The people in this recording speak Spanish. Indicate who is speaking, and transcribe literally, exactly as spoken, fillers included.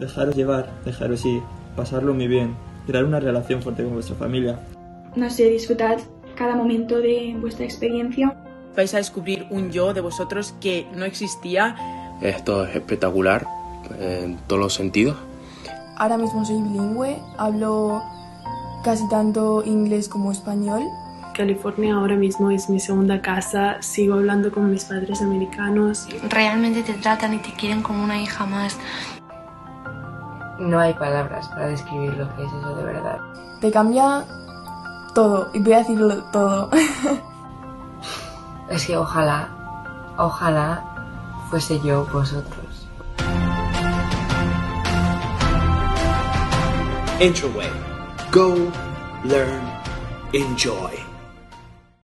Speaker 1: dejaros llevar, dejaros ir, pasarlo muy bien, crear una relación fuerte con vuestra familia.
Speaker 2: No sé, disfrutad cada momento de vuestra experiencia.
Speaker 3: Vais a descubrir un yo de vosotros que no existía.
Speaker 4: Esto es espectacular en todos los sentidos.
Speaker 5: Ahora mismo soy bilingüe, hablo casi tanto inglés como español.
Speaker 6: California ahora mismo es mi segunda casa, sigo hablando con mis padres americanos.
Speaker 7: Realmente te tratan y te quieren como una hija más.
Speaker 8: No hay palabras para describir lo que es eso de verdad.
Speaker 5: Te cambia todo, y voy a decirlo todo.
Speaker 8: Es que ojalá, ojalá fuese yo vosotros.
Speaker 9: Interway. Go, learn, enjoy.